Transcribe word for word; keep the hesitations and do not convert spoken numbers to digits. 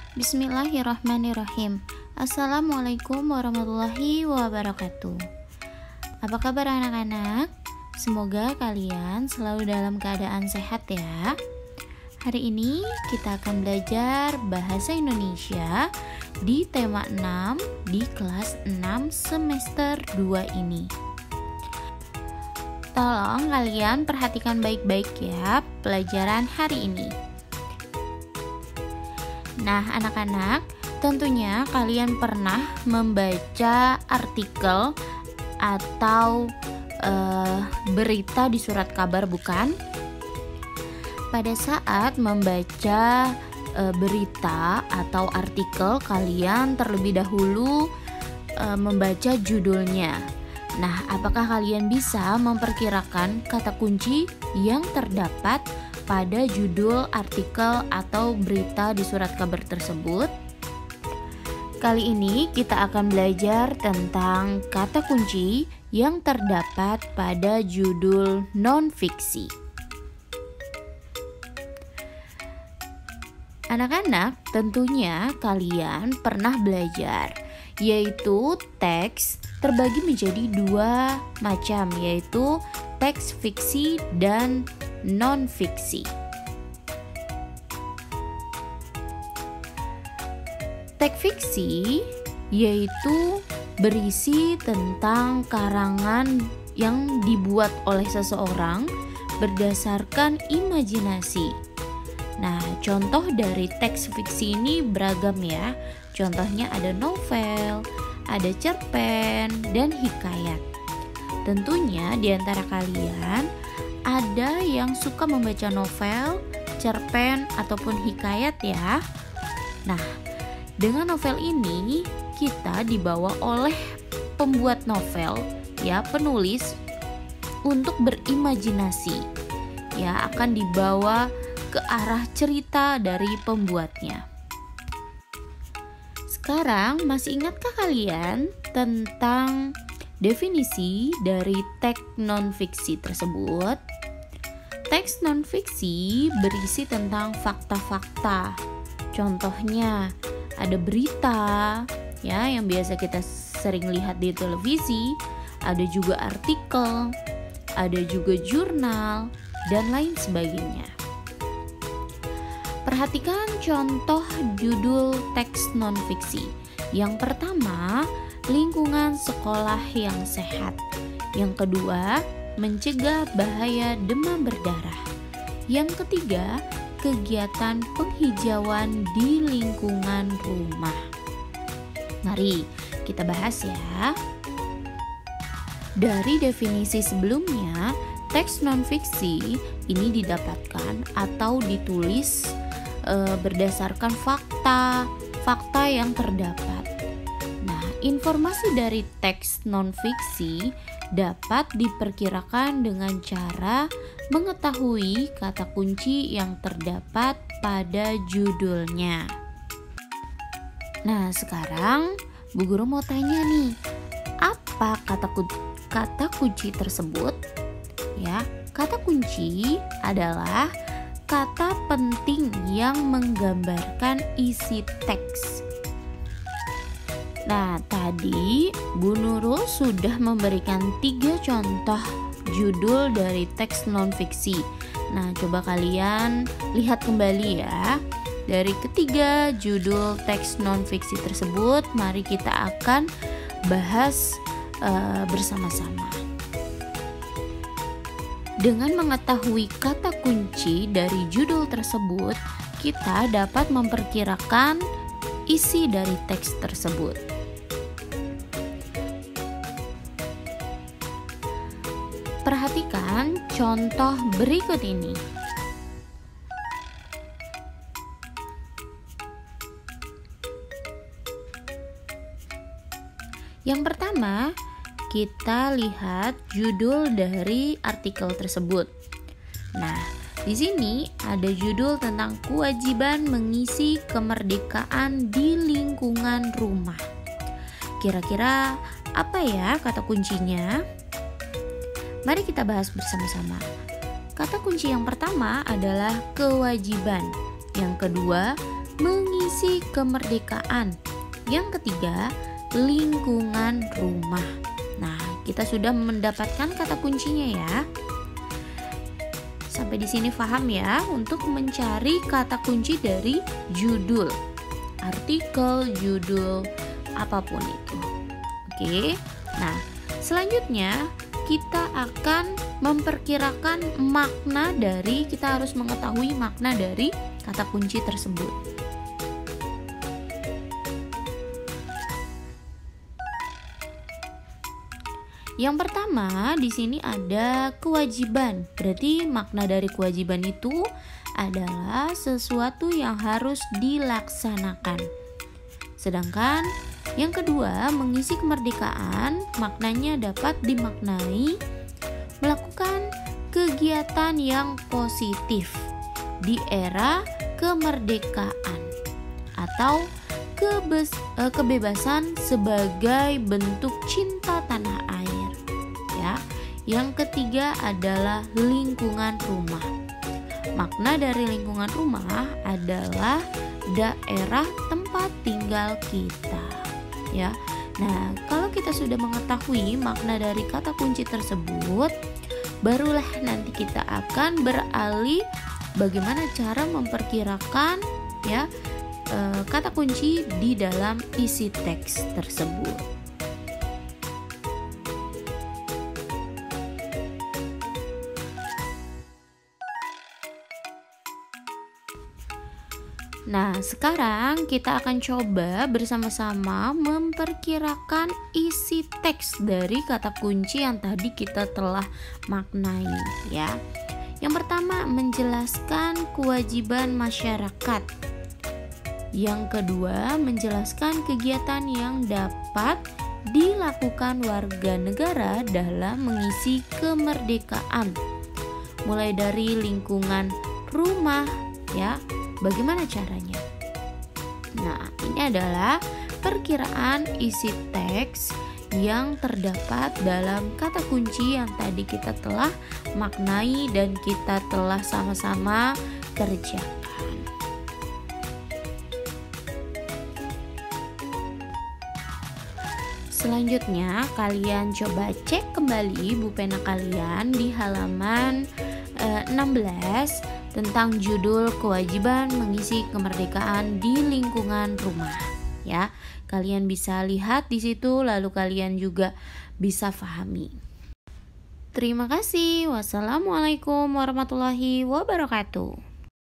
Bismillahirrahmanirrahim. Assalamualaikum warahmatullahi wabarakatuh. Apa kabar anak-anak? Semoga kalian selalu dalam keadaan sehat ya. Hari ini kita akan belajar bahasa Indonesia di tema enam di kelas enam semester dua ini. Tolong kalian perhatikan baik-baik ya pelajaran hari ini. Nah, anak-anak, tentunya kalian pernah membaca artikel atau uh, berita di surat kabar, bukan? Pada saat membaca uh, berita atau artikel, kalian terlebih dahulu uh, membaca judulnya. Nah, apakah kalian bisa memperkirakan kata kunci yang terdapat pada judul artikel atau berita di surat kabar tersebut? Kali ini kita akan belajar tentang kata kunci yang terdapat pada judul non-fiksi. Anak-anak, tentunya kalian pernah belajar, yaitu teks terbagi menjadi dua macam, yaitu teks fiksi dan non-fiksi. Teks fiksi yaitu berisi tentang karangan yang dibuat oleh seseorang berdasarkan imajinasi. Nah, contoh dari teks fiksi ini beragam ya. Contohnya ada novel, ada cerpen, dan hikayat. Tentunya di antara kalian ada yang suka membaca novel, cerpen, ataupun hikayat ya. Nah, dengan novel ini kita dibawa oleh pembuat novel, ya, penulis untuk berimajinasi. Ya, akan dibawa ke arah cerita dari pembuatnya. Sekarang masih ingatkah kalian tentang definisi dari teks non-fiksi tersebut? Teks non-fiksi berisi tentang fakta-fakta. Contohnya ada berita ya yang biasa kita sering lihat di televisi, ada juga artikel, ada juga jurnal dan lain sebagainya. Perhatikan contoh judul teks non-fiksi. Yang pertama, lingkungan sekolah yang sehat. Yang kedua, mencegah bahaya demam berdarah. Yang ketiga, kegiatan penghijauan di lingkungan rumah. Mari kita bahas ya. Dari definisi sebelumnya, teks non-fiksi ini didapatkan atau ditulis e, berdasarkan fakta, fakta yang terdapat. Nah, informasi dari teks non-fiksi dapat diperkirakan dengan cara mengetahui kata kunci yang terdapat pada judulnya. Nah, sekarang Bu Guru mau tanya nih, apa kata kunci, kata kunci tersebut? Ya, kata kunci adalah kata penting yang menggambarkan isi teks. Nah, tadi Bu Nurul sudah memberikan tiga contoh judul dari teks non-fiksi. Nah, coba kalian lihat kembali ya. Dari ketiga judul teks non-fiksi tersebut, mari kita akan bahas uh, bersama-sama. Dengan mengetahui kata kunci dari judul tersebut, kita dapat memperkirakan isi dari teks tersebut. Perhatikan contoh berikut ini. Yang pertama, kita lihat judul dari artikel tersebut. Nah, di sini ada judul tentang kewajiban mengisi kemerdekaan di lingkungan rumah. Kira-kira apa ya kata kuncinya? Mari kita bahas bersama-sama. Kata kunci yang pertama adalah kewajiban. Yang kedua, mengisi kemerdekaan. Yang ketiga, lingkungan rumah. Nah, kita sudah mendapatkan kata kuncinya ya. Sampai di sini paham ya untuk mencari kata kunci dari judul, artikel, judul, apapun itu. Oke. Nah, selanjutnya kita akan memperkirakan makna dari, kita harus mengetahui makna dari kata kunci tersebut. Yang pertama, di sini ada kewajiban. Berarti makna dari kewajiban itu adalah sesuatu yang harus dilaksanakan. Sedangkan yang kedua, mengisi kemerdekaan, maknanya dapat dimaknai melakukan kegiatan yang positif di era kemerdekaan atau kebes, eh, kebebasan sebagai bentuk cinta tanah air. Ya. Yang ketiga adalah lingkungan rumah. Makna dari lingkungan rumah adalah daerah tempat tinggal kita. Ya. Nah, kalau kita sudah mengetahui makna dari kata kunci tersebut, barulah nanti kita akan beralih bagaimana cara memperkirakan ya e, kata kunci di dalam isi teks tersebut. Nah, sekarang kita akan coba bersama-sama memperkirakan isi teks dari kata kunci yang tadi kita telah maknai ya. Yang pertama, menjelaskan kewajiban masyarakat. Yang kedua, menjelaskan kegiatan yang dapat dilakukan warga negara dalam mengisi kemerdekaan. Mulai dari lingkungan rumah ya. Bagaimana caranya? Nah, ini adalah perkiraan isi teks yang terdapat dalam kata kunci yang tadi kita telah maknai dan kita telah sama-sama kerjakan. Selanjutnya, kalian coba cek kembali buku pena kalian di halaman eh, enam belas tentang judul kewajiban mengisi kemerdekaan di lingkungan rumah. Ya, kalian bisa lihat di situ, lalu kalian juga bisa pahami. Terima kasih. Wassalamualaikum warahmatullahi wabarakatuh.